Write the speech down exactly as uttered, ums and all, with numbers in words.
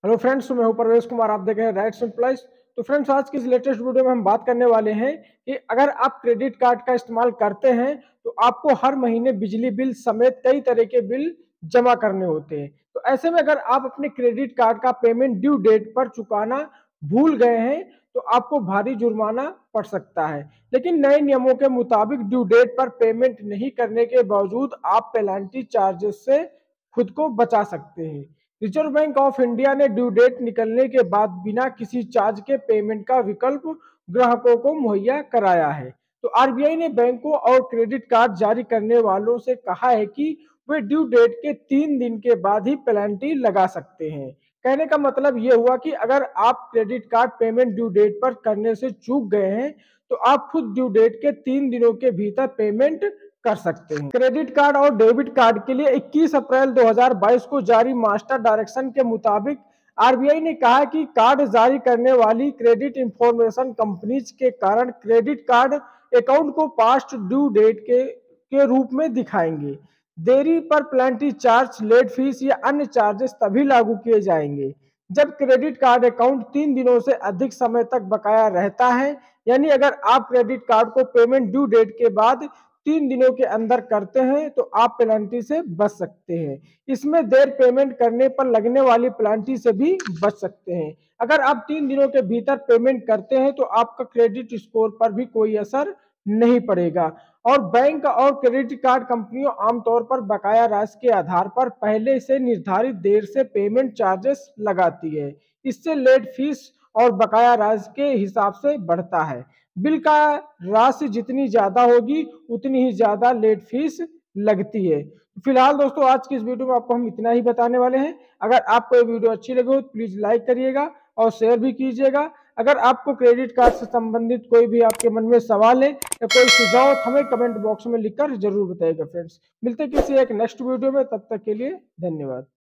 Hello friends, मैं हूं परवेश कुमार। आप देख रहे हैं राइट्स एम्प्लॉइज। तो फ्रेंड्स, आज की इस लेटेस्ट वीडियो में हम बात करने वाले हैं कि अगर आप क्रेडिट कार्ड का इस्तेमाल करते हैं तो आपको हर महीने बिजली बिल समेत कई तरह के बिल जमा करने होते हैं। तो ऐसे में अगर आप अपने क्रेडिट कार्ड का पेमेंट ड्यू डेट पर चुकाना भूल गए हैं तो आपको भारी जुर्माना पड़ सकता है। लेकिन नए नियमों के मुताबिक ड्यू डेट पर पेमेंट नहीं करने के बावजूद आप पेनल्टी चार्जेस से खुद को बचा सकते हैं। रिजर्व बैंक ऑफ इंडिया ने ड्यू डेट निकलने के बाद बिना किसी चार्ज के पेमेंट का विकल्प ग्राहकों को मुहैया कराया है। तो आरबीआई ने बैंकों और क्रेडिट कार्ड जारी करने वालों से कहा है कि वे ड्यू डेट के तीन दिन के बाद ही पेनल्टी लगा सकते हैं। कहने का मतलब ये हुआ कि अगर आप credit card payment due date पर करने से चूक गए हैं तो आप खुद ड्यू डेट के तीन दिनों के भीतर पेमेंट कर सकते हैं। क्रेडिट कार्ड और डेबिट कार्ड के लिए इक्कीस अप्रैल दो हज़ार बाईस को जारी मास्टर डायरेक्शन के मुताबिक आरबीआई ने कहा कि कार्ड जारी करने वाली क्रेडिट इंफॉर्मेशन कंपनीज के कारण क्रेडिट कार्ड अकाउंट को पास्ट ड्यू डेट के के रूप में दिखाएंगे। देरी पर पेनल्टी चार्ज, लेट फीस या अन्य चार्जेस तभी लागू किए जाएंगे जब क्रेडिट कार्ड अकाउंट तीन दिनों से अधिक समय तक बकाया रहता है। यानी अगर आप क्रेडिट कार्ड को पेमेंट ड्यू डेट के बाद तीन दिनों के अंदर करते हैं तो आप पेनल्टी से बच सकते हैं। इसमें देर पेमेंट करने पर लगने वाली पेनल्टी से भी बच सकते हैं। अगर आप तीन दिनों के भीतर पेमेंट करते हैं तो आपका क्रेडिट स्कोर पर भी कोई असर नहीं पड़ेगा। और बैंक और क्रेडिट कार्ड कंपनियों आमतौर पर बकाया राशि के आधार पर पहले से निर्धारित देर से पेमेंट चार्जेस लगाती है। इससे लेट फीस और बकाया राशि के हिसाब से बढ़ता है। बिल का राशि जितनी ज्यादा होगी उतनी ही ज्यादा लेट फीस लगती है। फिलहाल दोस्तों, आज की इस वीडियो में आपको हम इतना ही बताने वाले हैं। अगर आपको ये वीडियो अच्छी लगी हो तो प्लीज लाइक करिएगा और शेयर भी कीजिएगा। अगर आपको क्रेडिट कार्ड से संबंधित कोई भी आपके मन में सवाल है या कोई सुझाव हमें कमेंट बॉक्स में लिखकर जरूर बताइएगा। फ्रेंड्स, मिलते किसी एक नेक्स्ट वीडियो में, तब तक के लिए धन्यवाद।